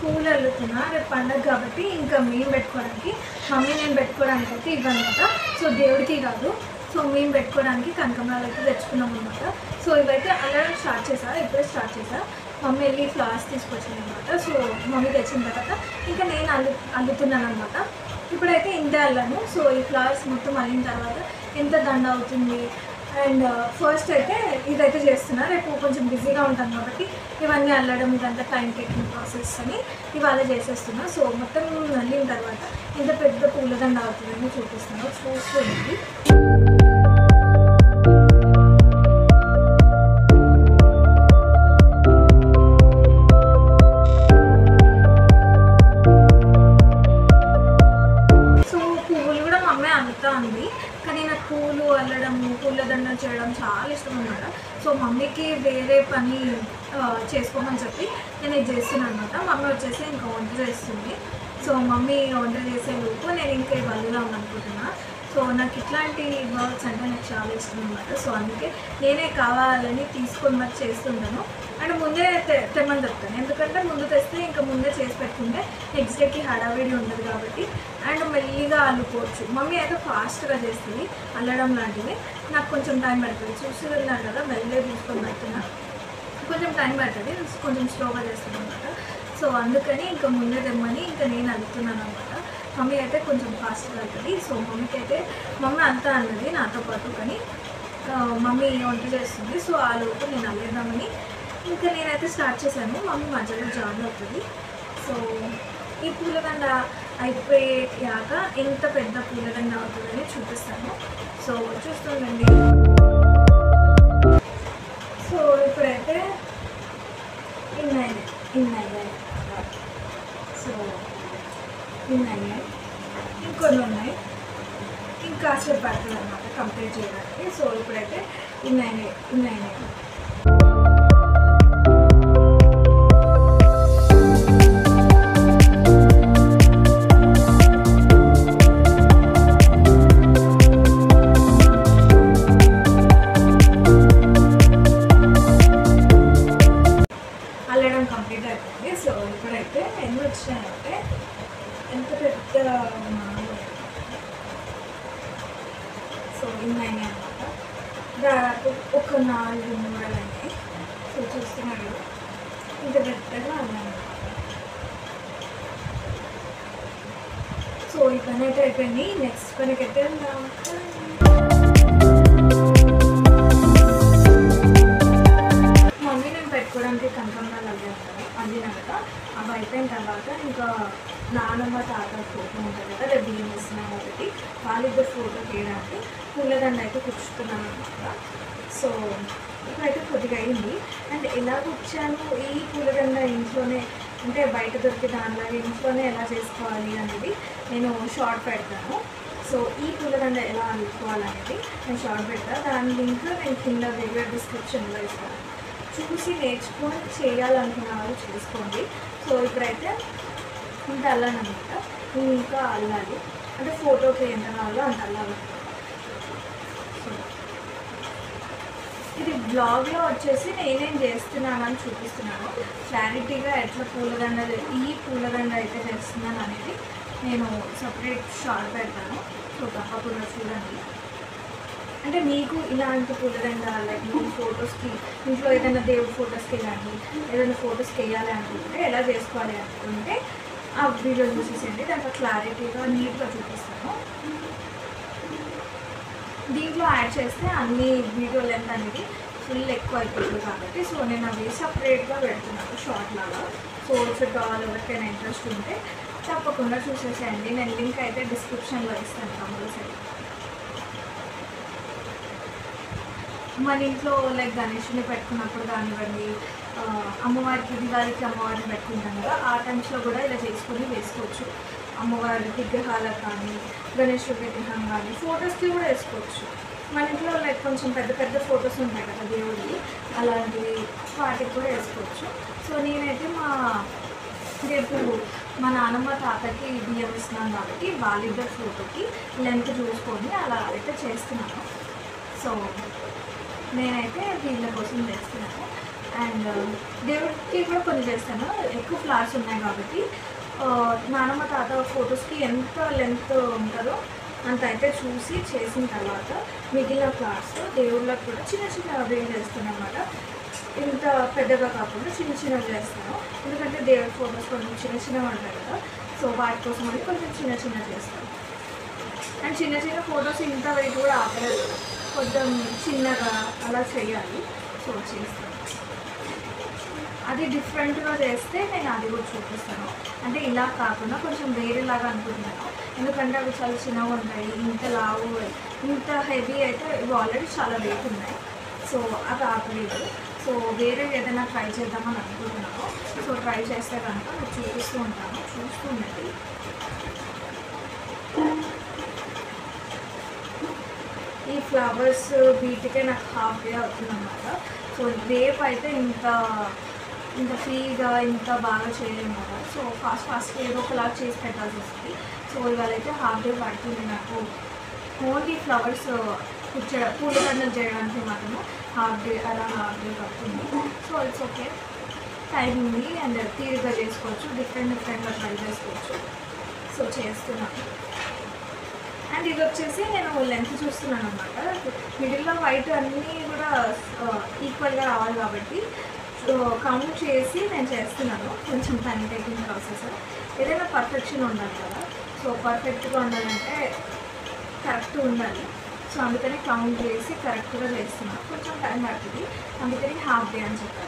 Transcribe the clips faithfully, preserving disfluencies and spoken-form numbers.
పూలు అల్లుతున్నా. రేపు పండగ కాబట్టి ఇంకా మేము పెట్టుకోవడానికి, మమ్మీ నేను పెట్టుకోవడానికి అయితే ఇవన్నమాట. సో దేవుడికి కాదు, సో మేము పెట్టుకోవడానికి కనకాంబరాలు అయితే తెచ్చుకున్నాం అనమాట. సో ఇవైతే అల్లడం స్టార్ట్ చేసా, ఇప్పుడే స్టార్ట్ చేసా. మమ్మీ వెళ్ళి ఫ్లవర్స్ తీసుకొచ్చింది అనమాట. సో మమ్మీ తెచ్చిన తర్వాత ఇంకా నేను అల్లు అల్లుతున్నాను అనమాట. ఇప్పుడైతే ఇంతే అల్లాను. సో ఈ ఫ్లవర్స్ మొత్తం అల్లిన తర్వాత ఎంత దండ అవుతుంది. అండ్ ఫస్ట్ అయితే ఇదైతే చేస్తున్నా, రేపు కొంచెం బిజీగా ఉంటాను కాబట్టి ఇవన్నీ అల్లడం ఇదంతా టైం టేకింగ్ ప్రాసెస్ అని ఇవాళ చేసేస్తున్నా. సో మొత్తం అల్లిన తర్వాత ఎంత పెద్ద పూలదండ అవుతుందని చూపిస్తున్నాను, చూస్తుంది. ఉంది కానీ నాకు పూలు అల్లడము పూలదండం చేయడం చాలా ఇష్టం అన్నమాట. సో మమ్మీకి వేరే పని చేసుకోమని చెప్పి నేను ఇది చేస్తున్నాను అనమాట. మమ్మీ వచ్చేసి ఇంకా వంట చేస్తుంది. సో మమ్మీ వంట చేసే లోపు నేను ఇంకా ఇవ్వలేదాం అనుకుంటున్నా. సో నాకు ఇట్లాంటి వర్క్స్ అంటే నాకు చాలా ఇష్టం అనమాట. సో అందుకే నేనే కావాలని తీసుకొని మరి చేస్తుంటాను. అండ్ ముందే తెమ్మని చెప్తాను, ఎందుకంటే ముందు తెస్తే ఇంకా ముందే చేసి పెట్టుకుంటే నెక్స్ట్ డేకి హడావిడి ఉండదు కాబట్టి. అండ్ మెల్లిగా అల్లుకోవచ్చు. మమ్మీ అయితే ఫాస్ట్గా చేస్తుంది అల్లడం లాంటివి, నాకు కొంచెం టైం పడుతుంది. చూసి వెళ్ళాను కదా, మెల్లిగా తీసుకొని పెడుతున్నా, కొంచెం టైం పడుతుంది, కొంచెం స్లోగా చేస్తుంది అనమాట. సో అందుకని ఇంకా ముందే తెమ్మని ఇంకా నేను అల్లుతున్నాను అనమాట. మమ్మీ అయితే కొంచెం ఫాస్ట్గా అవుతుంది. సో మమ్మీకి అయితే మమ్మీ అంతా అన్నది నాతో పాటు, కానీ మమ్మీ వంట చేస్తుంది. సో ఆ లోపు నేను అల్లేద్దామని ఇంకా నేనైతే స్టార్ట్ చేశాను. మమ్మీ మధ్యలో జాయిన్ అవుతుంది. సో ఈ పూలదండ అయిపోయాక ఎంత పెద్ద పూలదండ అవుతుందని చూపిస్తాను. సో చూస్తుందండి. సో ఇప్పుడైతే ఇన్నాయి ఇన్నాయి సో ఇన్నాయి ఇంకొన్ని ఉన్నాయి, ఇంకా కాసేపు పడుతుంది అనమాట కంప్లీట్ చేయడానికి. సో ఇప్పుడైతే ఇన్నాయి ఇన్నాయి అల్లడం కంప్లీట్ అయిపోయింది. సో ఇప్పుడైతే ఎన్ని వచ్చినాయంటే ఎంత పెద్ద సో ఇన్ని అయినాయి అనమాట. దాదాపు ఒక నాలుగు మూడలు అయినాయి. సో చూస్తున్నాడు ఇంత పెద్దగా అన్నాయి అనమాట. సో ఈ పని అయితే అయిపోయింది. నెక్స్ట్ పనికి అయితే మమ్మీ నేను పెట్టుకోవడానికి కనకాంబరాలు అల్లాను కదా, అల్లినా కదా, అవి అయిపోయిన తర్వాత ఇంకా నానమ్మ తాత ఫోటో ఉంటుంది కదా, రేపు బియ్యం వేస్తున్నాం కాబట్టి వాళ్ళిద్దరు ఫోటో తీయడానికి పూలదండ అయితే కూర్చుతున్నాను అనమాట. సో ఇప్పుడైతే కొద్దిగా అయింది. అండ్ ఎలా కూర్చాను ఈ పూలదండ ఇంట్లోనే, అంటే బయట దొరికే దానిలాగా ఇంట్లోనే ఎలా చేసుకోవాలి అనేది నేను షార్ట్ పెడతాను. సో ఈ పూలదండ ఎలా అనుకోవాలనేది నేను షార్ట్ పెడతాను. దాని లింక్ నేను కింద దగ్గర డిస్క్రిప్షన్లో ఇస్తాను. చూసి నేర్చుకొని చేయాలనుకున్న వాళ్ళు చేసుకోండి. సో ఇప్పుడైతే ఇంత అల్లానమాట, ఇంకా అల్లాలి, అంటే ఫోటోకి ఎంత కావాలో అంత అల్లాలి. సో ఇది బ్లాగ్లో వచ్చేసి నేనేం చేస్తున్నాను అని చూపిస్తున్నాను, క్లారిటీగా ఎట్లా పూలదండ ఈ పూలదండ అయితే చేస్తున్నాను అనేది నేను సపరేట్ షార్ట్ పెడతాను. సో తప్పకుండా చూడండి. అంటే మీకు ఇలాంటి పూలదండ లైక్ మీ ఫొటోస్కి ఇంట్లో ఏదైనా దేవుడి ఫొటోస్కి కానీ ఏదైనా ఫొటోస్కి వేయాలి అనుకుంటే ఎలా చేసుకోవాలి అనుకుంటే ఆ వీడియో చూసేసేయండి. దాంట్లో క్లారిటీగా నీట్గా చూపిస్తాను. దీంట్లో యాడ్ చేస్తే అన్ని వీడియో లెంత్ అనేది ఫుల్ ఎక్కువ అయిపోతుంది కాబట్టి సో నేను అవి సపరేట్గా పెడుతున్నాను షార్ట్ లాగా. సో చుట్టూ వాళ్ళు ఎవరికైనా ఇంట్రెస్ట్ ఉంటే తప్పకుండా చూసేసేయండి. నేను లింక్ అయితే డిస్క్రిప్షన్లో ఇస్తాను కంపల్సరీ. మన ఇంట్లో లైక్ గణేష్ని పెట్టుకున్నప్పుడు కానివ్వండి, అమ్మవారికి దివాళికి అమ్మవారిని పెట్టుకుంటాం కదా, ఆ టైమ్స్లో కూడా ఇలా చేసుకొని వేసుకోవచ్చు. అమ్మవారి విగ్రహాలకు కానీ గణేశుడి విగ్రహం కానీ ఫొటోస్కి కూడా వేసుకోవచ్చు. మన ఇంట్లో లైక్ కొంచెం పెద్ద పెద్ద ఫొటోస్ ఉంటాయి కదా దేవుడికి, అలాంటివి వాటికి కూడా వేసుకోవచ్చు. సో నేనైతే మా రేపు మా నాన్నమ్మ తాతకి బియ్యం ఇస్తున్నాను కాబట్టి వాళ్ళిద్దరు ఫోటోకి లెంత్ చూసుకొని అలా అయితే చేస్తున్నాను. సో నేనైతే వీళ్ళ కోసం చేస్తున్నాను. అండ్ దేవుడికి కూడా కొన్ని చేస్తాను, ఎక్కువ ఫ్లవర్స్ ఉన్నాయి కాబట్టి. నానమ్మ తాత ఫొటోస్కి ఎంత లెంత్ ఉంటుందో అంత అయితే చూసి చేసిన తర్వాత మిగిలిన ఫ్లవర్స్ దేవుళ్ళకి కూడా చిన్న చిన్న అవి చేస్తాను అన్నమాట. ఇంత పెద్దగా కాకుండా చిన్న చిన్నవి చేస్తాను, ఎందుకంటే దేవుడి ఫొటోస్ కొంచెం చిన్న చిన్నవి ఉంటాయి కదా, సో వాటి కోసం అని కొంచెం చిన్న చిన్న చేస్తాను. అండ్ చిన్న చిన్న ఫొటోస్ ఇంత వెయిట్ కూడా ఆపలేదు, కొంచెం చిన్నగా అలా చేయాలి. సో చేస్తాను, అది డిఫరెంట్గా చేస్తే నేను అది కూడా చూపిస్తాను. అంటే ఇలా కాకుండా కొంచెం వేరేలాగా అనుకుంటున్నాను, ఎందుకంటే అవి చాలా చిన్నగా ఉంటాయి, ఇంత లావు ఇంత హెవీ అయితే ఇవి ఆల్రెడీ చాలా వెయిట్ ఉన్నాయి. సో అది ఆపలేదు. సో వేరే ఏదైనా ట్రై చేద్దామని అనుకుంటున్నాను. సో ట్రై చేస్తే కనుక నేను చూపిస్తూ ఉంటాను, చూస్తూ ఉన్నది. ఈ ఫ్లవర్స్ వీటికే నాకు హాఫ్ డే అవుతుందన్నమాట. సో రేపు అయితే ఇంత ఇంత ఫ్రీగా ఇంత బాగా చేయలేము కదా, సో ఫాస్ట్ ఫాస్ట్గా ఏదో ఒకలా చేసి పెట్టాల్సి వస్తుంది. సో ఇవాళ అయితే హాఫ్ డే పడుతుంది నాకు ఓన్లీ ఫ్లవర్స్ కూర్చో పూలదండలు చేయడానికి మాత్రమే హాఫ్ డే అలా హాఫ్ డే పడుతుంది. సో ఇట్స్ ఓకే, టైం ఉంది అండ్ తీరుగా చేసుకోవచ్చు, డిఫరెంట్ డిఫరెంట్గా ట్రై చేసుకోవచ్చు. సో చేస్తున్నాను. అండ్ ఇది వచ్చేసి నేను లెంత్ చూస్తున్నాను అనమాట, మిడిల్లో వైట్ అన్నీ కూడా ఈక్వల్గా రావాలి కాబట్టి కౌంట్ చేసి నేను చేస్తున్నాను. కొంచెం టైం టేకింగ్ ప్రాసెస్, ఏదైనా పర్ఫెక్షన్ ఉండాలి కదా, సో పర్ఫెక్ట్గా ఉండాలంటే కరెక్ట్ ఉండాలి. సో అందుకని కౌంట్ చేసి కరెక్ట్గా చేస్తున్నాను, కొంచెం టైం పడుతుంది, అందుకని హాఫ్ డే అని చెప్పారు.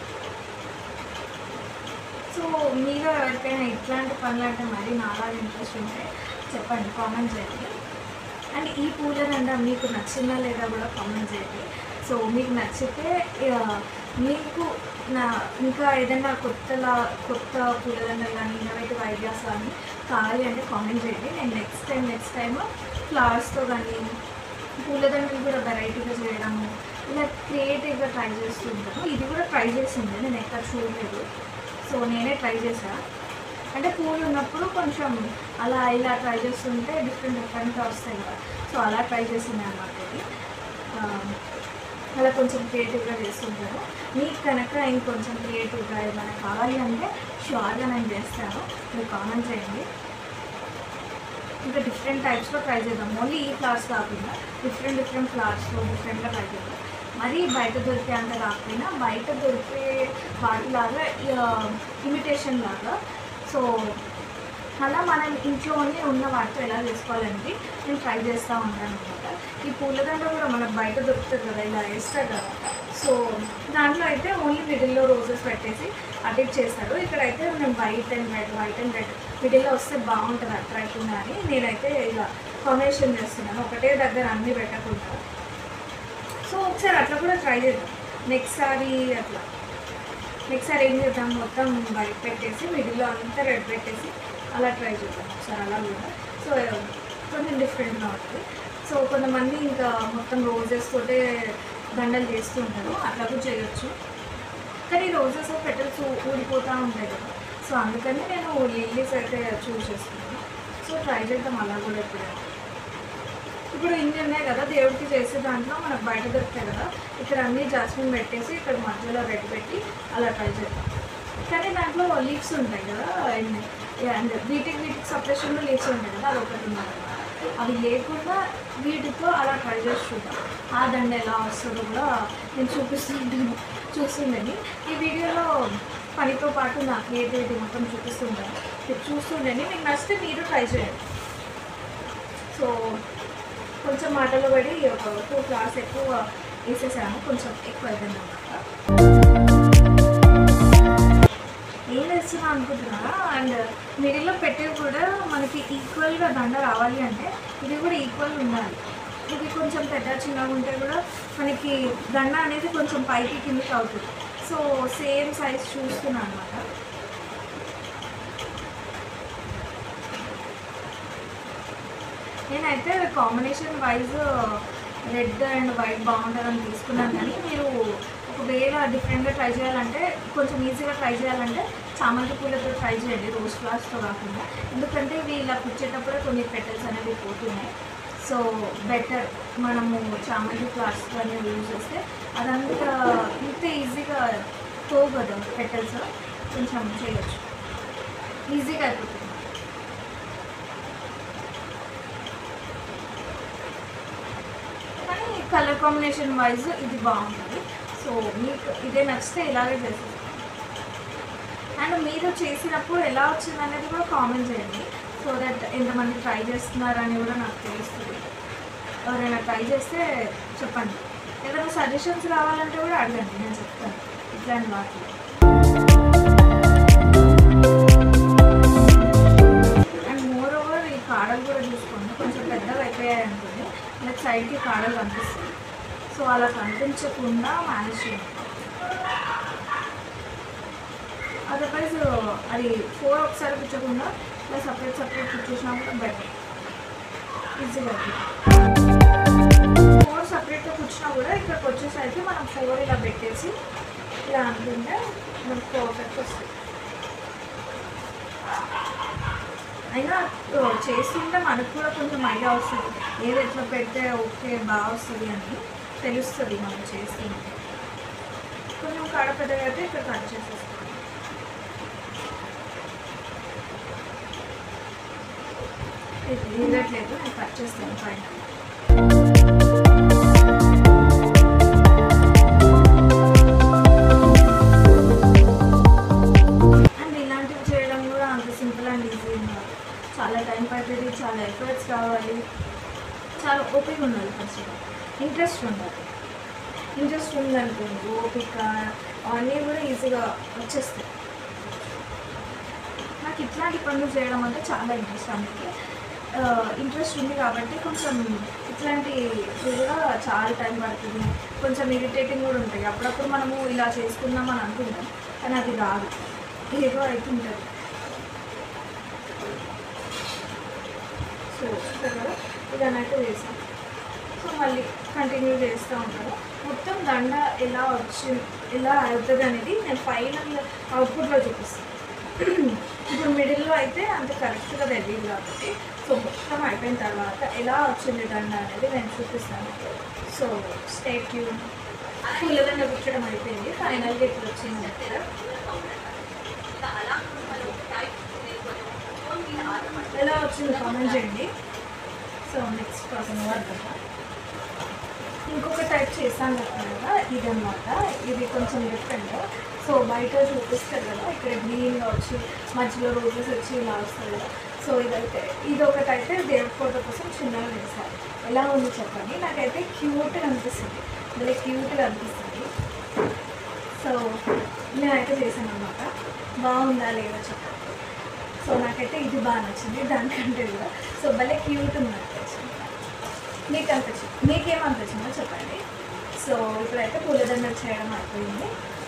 సో మీరు ఎవరికైనా ఇట్లాంటి పనులు అంటే మరీ నాలా ఇంట్రెస్ట్ ఉంటే చెప్పండి, కామెంట్ చేయండి. అండ్ ఈ పూలదండ మీకు నచ్చిందా లేదా కూడా కామెంట్ చేయండి. సో మీకు నచ్చితే మీకు నా ఇంకా ఏదైనా కొత్తలా కొత్త పూలదండలు కానీ ఇన్నోవేటివ్ ఐడియాస్ కానీ కావాలి అంటే కామెంట్ చేయండి. నేను నెక్స్ట్ టైం నెక్స్ట్ టైం ఫ్లవర్స్తో కానీ పూలదండలు కూడా వెరైటీగా చేయడము ఇలా క్రియేటివ్గా ట్రై చేస్తూ ఉంటాను. ఇది కూడా ట్రై చేసింది, నేను ఎక్కడ చూడలేదు, సో నేనే ట్రై చేశాను. అంటే పూలు ఉన్నప్పుడు కొంచెం అలా ఇలా ట్రై చేస్తుంటే డిఫరెంట్ డిఫరెంట్గా వస్తాయి కదా, సో అలా ట్రై చేసింది అన్నమాట. ఇది అలా కొంచెం క్రియేటివ్గా చేస్తుంటాను. మీకు కనుక ఇంకొంచెం క్రియేటివ్గా ఏమైనా కావాలి అంటే షూర్గా నేను చేస్తాను, మీరు కామెంట్ చేయండి. ఇంకా డిఫరెంట్ టైప్స్లో ట్రై చేద్దాం, ఓన్లీ ఈ ఫ్లవర్స్ కాకుండా డిఫరెంట్ డిఫరెంట్ ఫ్లవర్స్లో డిఫరెంట్గా ట్రై చేద్దాం. మరీ బయట దొరికే అంత కాకపోయినా బయట దొరికే వాటిలాగా ఇమిటేషన్ లాగా, సో అలా మనం ఇంట్లోనే ఉన్న వాటితో ఎలా చేసుకోవాలంటే నేను ట్రై చేస్తూ ఉంటాను అనమాట. ఈ పూలదండ కూడా మనకు బయట దొరుకుతుంది కదా, ఇలా వేస్తారు కదా, సో దాంట్లో అయితే ఓన్లీ మిడిల్లో రోజెస్ పెట్టేసి అటు చేస్తాడు. ఇక్కడైతే నేను white and red white and red మిడిల్లో వస్తే బాగుంటుంది అట్రాక్టివ్గా అని నేనైతే ఇలా కాంబినేషన్ చేస్తున్నాను, ఒకటే దగ్గర అన్నీ పెట్టకుండా. సో ఒకసారి అట్లా కూడా ట్రై చేద్దాం నెక్స్ట్ సారి. అట్లా నెక్స్ట్ సారి ఏం చేద్దాం, మొత్తం వైట్ పెట్టేసి మిడిల్లో అంతా రెడ్ పెట్టేసి అలా ట్రై చేద్దాం ఒకసారి, అలా కూడా. సో కొంచెం డిఫరెంట్గా ఉంటుంది. సో కొంతమంది ఇంకా మొత్తం రోజెస్ తోటే దండలు చేస్తూ ఉంటారు, అట్లా కూడా చేయొచ్చు. కానీ రోజెస్ పెటల్స్ ఊడిపోతూ ఉంటాయి కదా, సో అందుకని నేను లిల్లీస్ అయితే చూస్ చేసుకున్నాను. సో ట్రై చేద్దాం అలా కూడా. ఇప్పుడు ఇప్పుడు ఇన్ని ఉన్నాయి కదా దేవుడికి చేసే దాంట్లో మనకు బయట దొరుకుతాయి కదా, ఇక్కడ అన్నీ జాస్మిన్ పెట్టేసి ఇక్కడ మధ్యలో రెడ్ పెట్టి అలా ట్రై చేద్దాం. కానీ దాంట్లో లీవ్స్ ఉంటాయి కదా, అండ్ వీటికి వీటికి సపరేషన్లో లీవ్స్ ఉంటాయి కదా, అది ఒకటి ఉన్నదన్నమాట. అవి లేకుండా వీటితో అలా ట్రై చేసి చూద్దాం, ఆ దండ ఎలా వస్తుందో కూడా నేను చూపిస్తుంటాను, చూస్తుండని. ఈ వీడియోలో పనితో పాటు నా క్రియేటివిటీ మొత్తం చూపిస్తుంటాను, మీరు చూస్తుండని. మీకు నచ్చితే మీరు ట్రై చేయండి. సో కొంచెం మాటలు పడి ఒక టూ ఫ్లవర్స్ ఎక్కువ వేసేసాను, కొంచెం ఎక్కువ అయిపోయింది అన్నమాట. ఏం వేస్తున్నా అనుకుంటున్నారా? అండ్ మిడిల్లో పెట్టేవి కూడా మనకి ఈక్వల్గా దండ రావాలి అంటే ఇది కూడా ఈక్వల్ ఉండాలి. ఇది కొంచెం పెద్ద చిన్నగా ఉంటే కూడా మనకి దండ అనేది కొంచెం పైకి కిందకి అవుతుంది. సో సేమ్ సైజ్ చూస్తున్నాను అనమాట. నేనైతే combination wise red and white బాగుంటుందని తీసుకున్నాను, కానీ మీరు ఒకవేళ డిఫరెంట్గా ట్రై చేయాలంటే కొంచెం ఈజీగా ట్రై చేయాలంటే చామంతి పూలతో ట్రై చేయండి, రోజ్ ఫ్లవర్స్తో కాకుండా. ఎందుకంటే ఇవి ఇలా పుచ్చేటప్పుడే కొన్ని పెటల్స్ అనేవి పోతున్నాయి. సో బెటర్ మనము చామంతి ఫ్లవర్స్ కానీ యూజ్ చేస్తే అదంతా ఇంత ఈజీగా పోవు కదా పెటల్స్, కొంచెం చేయొచ్చు, ఈజీగా అయిపోతుంది. కానీ కలర్ కాంబినేషన్ వైజ్ ఇది బాగుంటుంది. సో మీకు ఇదే నచ్చితే ఇలాగే చేసేస్తాను. అండ్ మీరు చేసినప్పుడు ఎలా వచ్చింది అనేది కూడా కామెంట్ చేయండి, సో దట్ ఎంతమంది ట్రై చేస్తున్నారని కూడా నాకు తెలుస్తుంది. ఎవరైనా ట్రై చేస్తే చెప్పండి, ఏదైనా సజెషన్స్ కావాలంటే కూడా అడగండి, నేను చెప్తాను ఇట్లాంటి వాటిలో. అండ్ మోర్ ఓవర్ ఈ కాడలు కూడా చూసుకోండి, కొంచెం పెద్దగా అయిపోయాయి అనుకోండి, లైక్ సైడ్కి కాడలు కనిపిస్తుంది. సో అలా కనిపించకుండా మేనేజ్ చేయండి. అదర్వైజ్ అది ఫోర్ ఒకసారి కూర్చోకుండా ఇలా సపరేట్ సపరేట్ కూర్చోసినా కూడా బెటర్, ఈజీగా. ఫోర్ సపరేట్గా కూర్చున్నా కూడా ఇక్కడికి వచ్చేసరికి మనం ఫోర్ ఇలా పెట్టేసి ఇలా అనుకుంటే మనకు పర్ఫెక్ట్ వస్తుంది. అయినా చేస్తుంటే మనకు కూడా కొంచెం ఐడియా వస్తుంది, ఏది ఎట్లా పెడితే ఓకే బాగా వస్తుంది అని తెలుస్తుంది మనం చేస్తుంటే. కొంచెం కాడ పెద్దగా అయితే ఇక్కడ కట్ చేసేస్తాం. ఇవ్వట్లేదు, నేను కట్ చేస్తాను పైన. అండ్ ఇలాంటివి చేయడం కూడా అంత సింపుల్ అండ్ ఈజీ ఉన్నారు. చాలా టైం పడుతుంది, చాలా ఎఫర్ట్స్ కావాలి, చాలా ఓపిక ఉండాలి. ఫస్ట్ ఇంట్రెస్ట్ ఉండాలి. ఇంట్రెస్ట్ ఉందనుకోండి, ఓపిక అవన్నీ కూడా ఈజీగా వచ్చేస్తాయి. నాకు ఇట్లాంటి పనులు చేయడం అంటే చాలా ఇంట్రెస్ట్. అందుకే ఇంట్రెస్ట్ ఉంది కాబట్టి కొంచెం ఇట్లాంటి కూడా చాలా టైం పడుతుంది, కొంచెం ఇరిటేటింగ్ కూడా ఉంటాయి. అప్పుడప్పుడు మనము ఇలా చేసుకుందాం అని అనుకుంటాం, కానీ అది రాదు, ఏదో అవుతుంటుంది. సో కదా ఇదనైతే చేస్తాం. సో మళ్ళీ కంటిన్యూ చేస్తూ ఉంటాను. మొత్తం దండ ఎలా వచ్చి ఎలా అవుతుంది అనేది నేను ఫైనల్ అవుట్పుట్లో చూపిస్తాను. ఇప్పుడు మిడిల్లో అయితే అంత కరెక్ట్గా తెలియదు కాబట్టి, సో మొత్తం అయిపోయిన తర్వాత ఎలా వచ్చింది దండ అనేది నేను చూపిస్తాను. So stay tune. పూలదండ కుట్టడం అయిపోయింది, ఫైనల్గా ఇప్పుడు వచ్చింది. ఎలా వచ్చింది కామెంట్ చేయండి. సో నెక్స్ట్ ప్రాసెస్ ఇంకొక టైప్ చేశాను కదా, ఇది అనమాట. ఇది కొంచెం డిఫరెంట్. సో బయట చూపిస్తారు కదా, ఇక్కడ గ్రీన్గా వచ్చి మధ్యలో రోజెస్ వచ్చి ఇలా వస్తుంది కదా. సో ఇదైతే ఇది ఒకటైతే దేవుడి ఫోటో కోసం చిన్నగా వేసాను. ఎలా ఉంది చెప్పండి. నాకైతే క్యూట్గా అనిపిస్తుంది, భలే క్యూట్గా అనిపిస్తుంది. సో నేనైతే చేశాను అనమాట. బాగుందా లేదా చెప్పండి. సో నాకైతే ఇది బాగా నచ్చింది దానికంటే కూడా. సో భలే క్యూట్ ఉంది అనిపించింది. మీకు అనిపించింది, మీకేమనిపించిందో చెప్పండి. సో ఇప్పుడైతే పూలదండలు చేయడం అయిపోయింది.